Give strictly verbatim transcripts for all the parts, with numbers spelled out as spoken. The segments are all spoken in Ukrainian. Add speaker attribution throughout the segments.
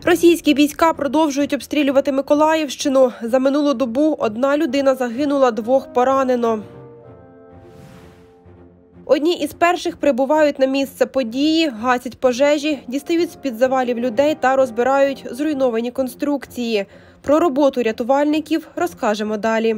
Speaker 1: Російські війська продовжують обстрілювати Миколаївщину. За минулу добу одна людина загинула, двох поранено. Одні із перших прибувають на місце події, гасять пожежі, дістають з-під завалів людей та розбирають зруйновані конструкції. Про роботу рятувальників розкажемо далі.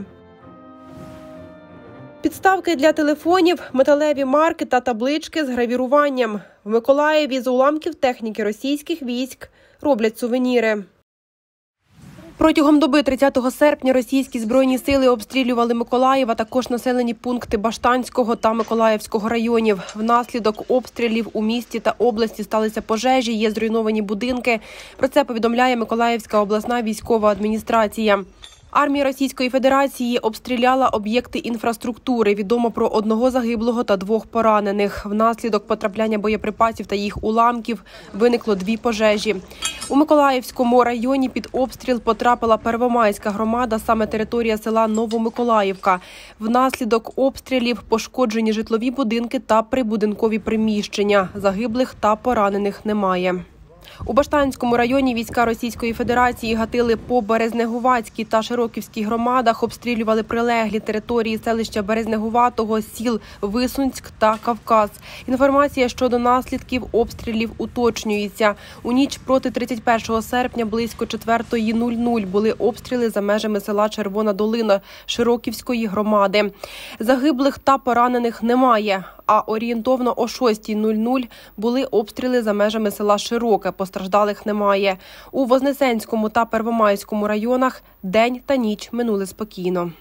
Speaker 1: Підставки для телефонів, металеві марки та таблички з гравіруванням. В Миколаєві з уламків техніки російських військ роблять сувеніри. Протягом доби тридцятого серпня російські збройні сили обстрілювали Миколаїв, а також населені пункти Баштанського та Миколаївського районів. Внаслідок обстрілів у місті та області сталися пожежі, є зруйновані будинки. Про це повідомляє Миколаївська обласна військова адміністрація. Армія Російської Федерації обстріляла об'єкти інфраструктури. Відомо про одного загиблого та двох поранених. Внаслідок потрапляння боєприпасів та їх уламків виникло дві пожежі. У Миколаївському районі під обстріл потрапила Первомайська громада, саме територія села Новомиколаївка. Внаслідок обстрілів пошкоджені житлові будинки та прибудинкові приміщення. Загиблих та поранених немає. У Баштанському районі війська Російської Федерації гатили по Березнегуватській та Широківській громадах, обстрілювали прилеглі території селища Березнегуватого, сіл Висунськ та Кавказ. Інформація щодо наслідків обстрілів уточнюється. У ніч проти тридцять першого серпня близько четвертої нуль-нуль були обстріли за межами села Червона Долина Широківської громади. Загиблих та поранених немає, а орієнтовно о шостій нуль-нуль були обстріли за межами села Широке. Постраждалих немає. У Вознесенському та Первомайському районах день та ніч минули спокійно.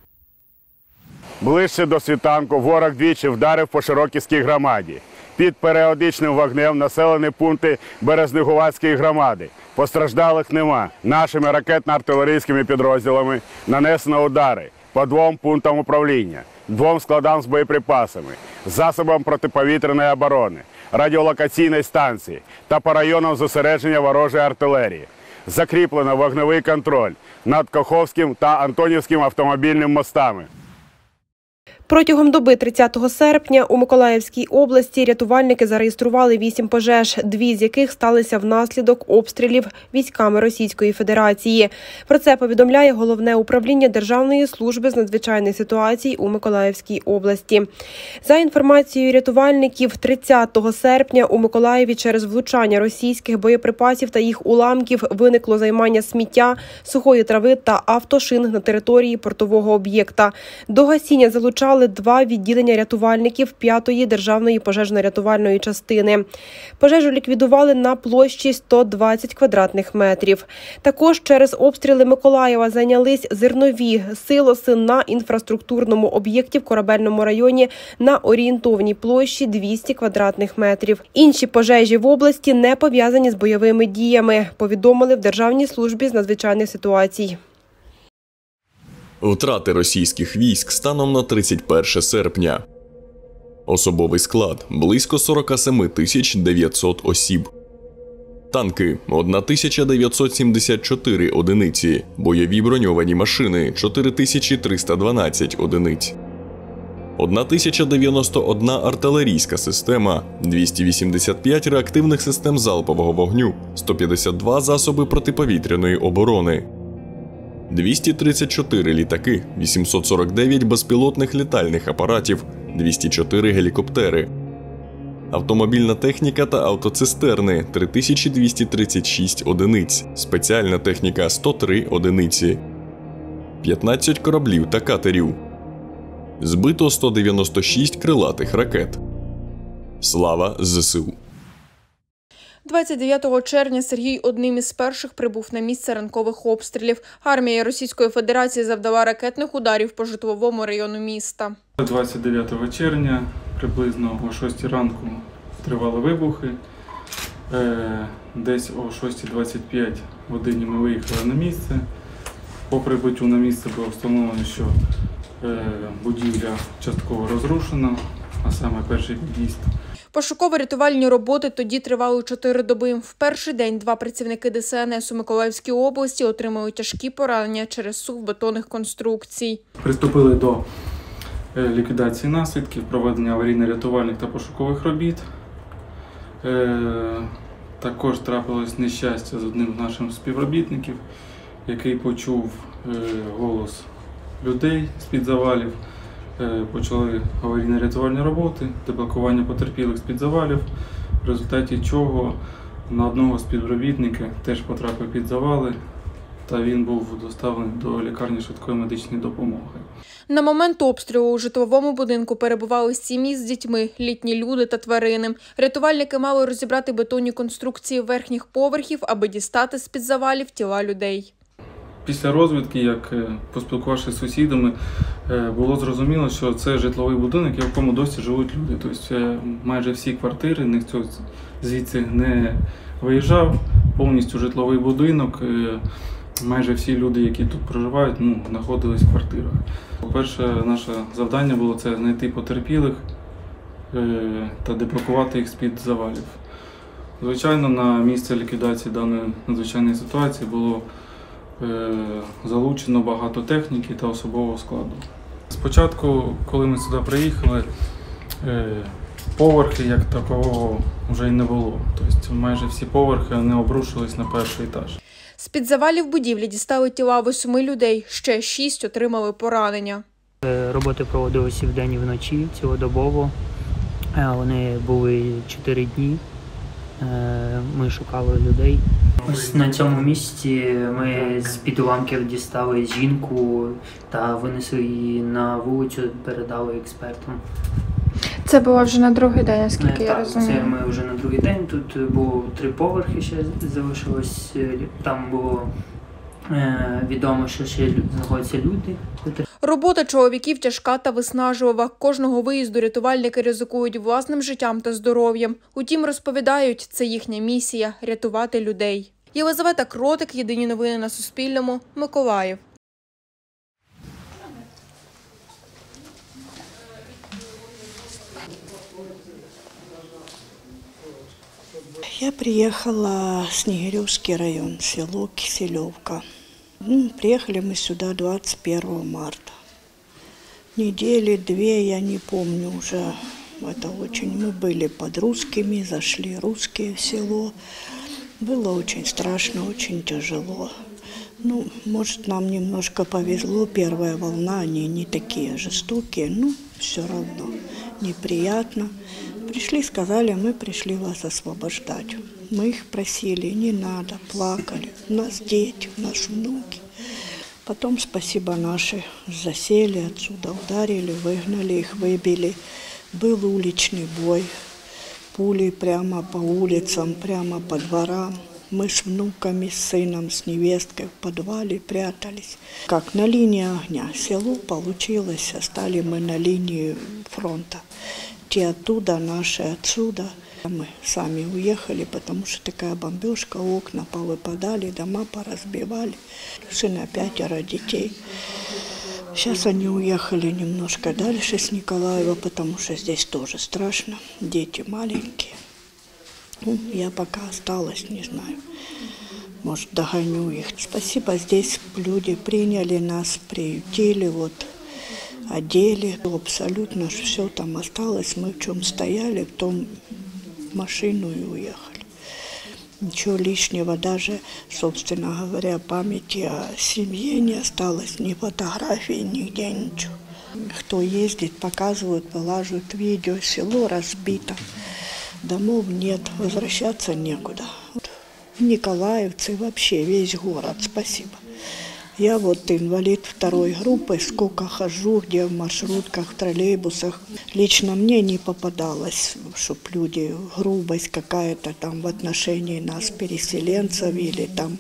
Speaker 2: Ближче до світанку ворог двічі вдарив по Широківській громаді. Під періодичним вогнем населені пункти Березнегуватської громади. Постраждалих нема. Нашими ракетно-артилерійськими підрозділами нанесено удари по двом пунктам управління, двом складам з боєприпасами, засобам протиповітряної оборони, радіолокаційної станції та по районам зосередження ворожої артилерії. Закріплено вогневий контроль над Каховським та Антонівським автомобільними мостами.
Speaker 1: Протягом доби тридцятого серпня у Миколаївській області рятувальники зареєстрували вісім пожеж, дві з яких сталися внаслідок обстрілів військами Російської Федерації. Про це повідомляє Головне управління Державної служби з надзвичайних ситуацій у Миколаївській області. За інформацією рятувальників, тридцятого серпня у Миколаєві через влучання російських боєприпасів та їх уламків виникло займання сміття, сухої трави та автошин на території портового об'єкта. До гасіння залучали два відділення рятувальників п'ятої державної пожежно-рятувальної частини. Пожежу ліквідували на площі сто двадцять квадратних метрів. Також через обстріли Миколаєва зайнялись зернові силоси на інфраструктурному об'єкті в Корабельному районі на орієнтовній площі двісті квадратних метрів. Інші пожежі в області не пов'язані з бойовими діями, повідомили в Державній службі з надзвичайних ситуацій.
Speaker 3: Втрати російських військ станом на тридцять перше серпня. Особовий склад – близько сорок сім тисяч дев'ятсот осіб. Танки – тисяча дев'ятсот сімдесят чотири одиниці. Бойові броньовані машини – чотири тисячі триста дванадцять одиниць. тисяча дев'яносто одна артилерійська система, двісті вісімдесят п'ять реактивних систем залпового вогню, сто п'ятдесят два засоби протиповітряної оборони. двісті тридцять чотири літаки, вісімсот сорок дев'ять безпілотних літальних апаратів, двісті чотири гелікоптери. Автомобільна техніка та автоцистерни – три тисячі двісті тридцять шість одиниць, спеціальна техніка – сто три одиниці. п'ятнадцять кораблів та катерів. Збито сто дев'яносто шість крилатих ракет. Слава ЗСУ!
Speaker 4: двадцять дев'ятого червня Сергій одним із перших прибув на місце ранкових обстрілів. Армія Російської Федерації завдала ракетних ударів по житловому району міста.
Speaker 5: двадцять дев'ятого червня приблизно о шостій ранку тривали вибухи. Десь о шостій двадцять п'ять годині ми виїхали на місце. По прибуттю на місце було встановлено, що будівля частково розрушена, а саме перший під'їзд.
Speaker 4: Пошуково-рятувальні роботи тоді тривали чотири доби. В перший день два працівники Де Ес Ен Ес у Миколаївській області отримали тяжкі поранення через сув бетонних конструкцій.
Speaker 5: Приступили до ліквідації наслідків, проведення аварійно-рятувальних та пошукових робіт. Також трапилось нещастя з одним з наших співробітників, який почув голос людей з-під завалів. Почали аварійно-рятувальні роботи, деблокування потерпілих з-під завалів, в результаті чого на одного з співробітників теж потрапив під завали, та він був доставлений до лікарні швидкої медичної допомоги.
Speaker 4: На момент обстрілу у житловому будинку перебували сім'ї з дітьми, літні люди та тварини. Рятувальники мали розібрати бетонні конструкції верхніх поверхів, аби дістати з-під завалів тіла людей.
Speaker 5: Після розвідки, як поспілкувавшись з сусідами, було зрозуміло, що це житловий будинок, в якому досі живуть люди. Тобто майже всі квартири, ніхто звідси не виїжджав, повністю житловий будинок. Майже всі люди, які тут проживають, ну, знаходились в квартирах. По-перше, наше завдання було це знайти потерпілих та деблокувати їх з-під завалів. Звичайно, на місце ліквідації даної надзвичайної ситуації було залучено багато техніки та особового складу. Спочатку, коли ми сюди приїхали, поверхи як такого вже й не було. Тобто майже всі поверхи не обрушились на перший етаж.
Speaker 4: З-під завалів будівлі дістали тіла восьми людей, ще шість отримали поранення.
Speaker 6: Роботи проводилися вдень і вночі, цілодобово. Вони були чотири дні. Ми шукали людей. Ось на цьому місці ми з-під уламків дістали жінку та винесли її на вулицю, передали експертам.
Speaker 4: Це було вже на другий день, наскільки
Speaker 6: так,
Speaker 4: я розумію.
Speaker 6: Це ми вже на другий день. Тут було три поверхи, ще залишилось. Там було е, відомо, що ще знаходяться люди.
Speaker 4: Робота чоловіків тяжка та виснажлива. Кожного виїзду рятувальники ризикують власним життям та здоров'ям. Утім, розповідають, це їхня місія – рятувати людей. Єлизавета Кротик, Єдині новини на Суспільному, Миколаїв.
Speaker 7: Я приехала в Снегиревский район, село Киселевка. Ну, приехали мы сюда двадцать первого марта. Недели две, я не помню уже. Это очень. Мы были под русскими, зашли русские в село. Было очень страшно, очень тяжело. Ну, может, нам немножко повезло. Первая волна, они не такие жестокие, но все равно неприятно. Пришли, сказали, мы пришли вас освобождать. Мы их просили, не надо, плакали. У нас дети, у нас внуки. Потом, спасибо, наши засели отсюда, ударили, выгнали их, выбили. Был уличный бой, пули прямо по улицам, прямо по дворам. Мы с внуками, с сыном, с невесткой в подвале прятались. Как на линии огня. Село получилось, стали мы на линии фронта. Те оттуда, наши отсюда. Мы сами уехали, потому что такая бомбежка, окна повыпадали, дома поразбивали. Сына пятеро детей. Сейчас они уехали немножко дальше с Николаева, потому что здесь тоже страшно. Дети маленькие. Ну, я пока осталась, не знаю. Может, догоню их. Спасибо, здесь люди приняли нас, приютили, вот, одели. Абсолютно все там осталось. Мы в чем стояли, в том машину и уехали. Ничего лишнего, даже, собственно говоря, памяти о семье не осталось, ни фотографий, нигде ничего. Кто ездит, показывают, вылаживают видео, село разбито, домов нет, возвращаться некуда. Николаевцы, вообще весь город, спасибо. Я вот инвалид второй группы, сколько хожу, где в маршрутках, в троллейбусах. Лично мне не попадалось, чтобы люди, грубость какая-то там в отношении нас, переселенцев, или там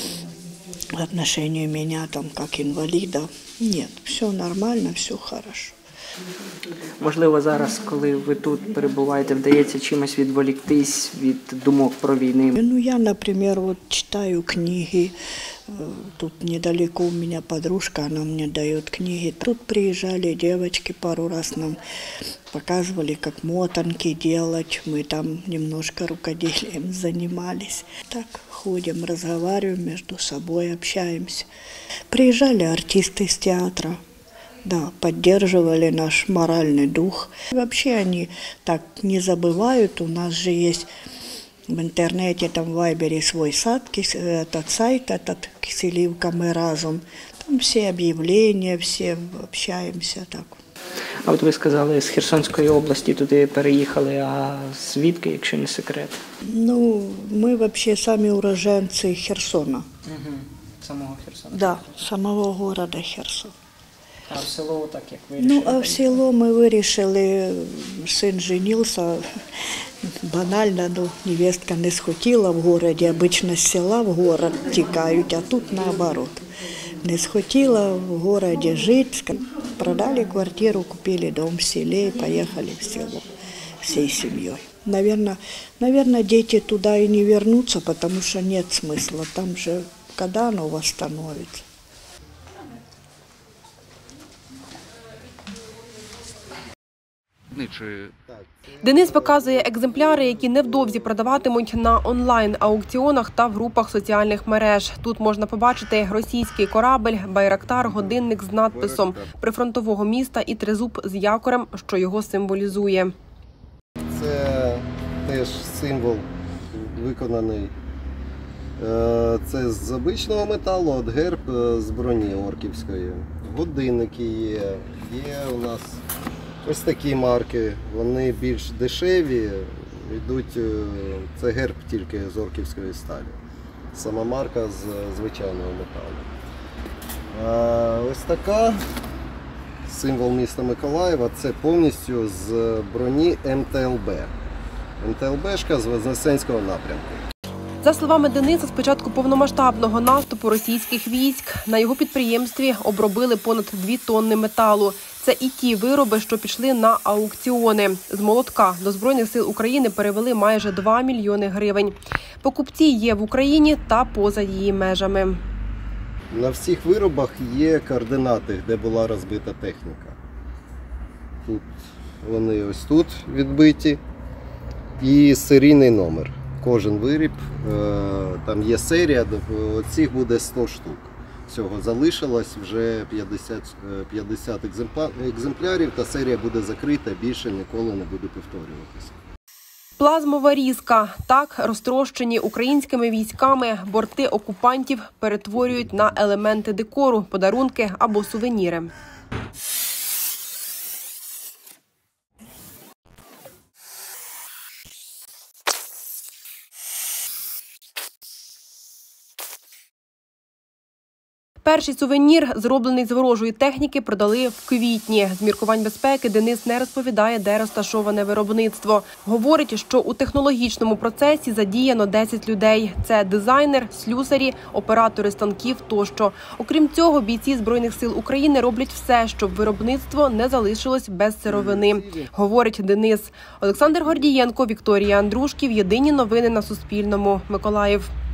Speaker 7: в отношении меня, там, как инвалида. Нет, все нормально, все хорошо.
Speaker 8: Можливо, зараз, коли ви тут перебуваєте, вдається чимось відволіктись від думок про війну?
Speaker 7: Ну, я, например, вот читаю книги. Тут недалеко у меня подружка, она мне дает книги. Тут приезжали девочки пару раз, нам показывали, как мотанки делать. Мы там немножко рукоделием занимались. Так ходим, разговариваем между собой, общаемся. Приезжали артисты из театра. Да, поддерживали наш моральный дух. Вообще они так не забывают. У нас же есть В интернете, там в Вайбере свой сайт, этот сайт, этот «Киселівка. Ми разом». Там все объявления, все общаемся так.
Speaker 8: А от ви сказали, з Херсонської області туди переїхали, а звідки, якщо не секрет?
Speaker 7: Ну, мы вообще сами уроженцы Херсона.
Speaker 8: Угу. Самого Херсона?
Speaker 7: Да, самого города Херсон.
Speaker 8: А в село так, як вирішили?
Speaker 7: Ну, а в село ми вирішили, син женився, банально, ну, невестка не схотіла в городі, обично з села в город тікають, а тут наоборот. Не схотіла в городі жити, продали квартиру, купили дом в селе и поехали в село всей семьей. Наверное, наверное, дети туда и не вернутся, потому что нет смысла, там же, когда оно восстановится.
Speaker 1: Денис показує екземпляри, які невдовзі продаватимуть на онлайн-аукціонах та в групах соціальних мереж. Тут можна побачити російський корабель, байрактар, годинник з надписом прифронтового міста і тризуб з якорем, що його символізує.
Speaker 9: Це теж символ виконаний. Це з обичного металу, от герб з броні орківської. Годинники є, є у нас ось такі марки, вони більш дешеві, йдуть, це герб тільки з орківської сталі. Сама марка з звичайного металу. А ось така, символ міста Миколаєва, це повністю з броні ем те ел бе. ем те ел бешка з Вознесенського напрямку.
Speaker 1: За словами Дениса, з початку повномасштабного наступу російських військ на його підприємстві обробили понад дві тонни металу. Це і ті вироби, що пішли на аукціони. З молотка до Збройних сил України перевели майже два мільйони гривень. Покупці є в Україні та поза її межами.
Speaker 9: На всіх виробах є координати, де була розбита техніка. Тут вони ось тут відбиті і серійний номер. Кожен виріб, там є серія, оцих буде сто штук. Всього залишилось вже п'ятдесят екземплярів, та серія буде закрита, більше ніколи не буде повторюватися.
Speaker 1: Плазмова різка. Так, розтрощені українськими військами борти окупантів перетворюють на елементи декору, подарунки або сувеніри. Перший сувенір, зроблений з ворожої техніки, продали в квітні. З міркувань безпеки Денис не розповідає, де розташоване виробництво. Говорить, що у технологічному процесі задіяно десять людей. Це дизайнер, слюсарі, оператори станків тощо. Окрім цього, бійці Збройних сил України роблять все, щоб виробництво не залишилось без сировини, говорить Денис. Олександр Гордієнко, Вікторія Андрушків. Єдині новини на Суспільному. Миколаїв.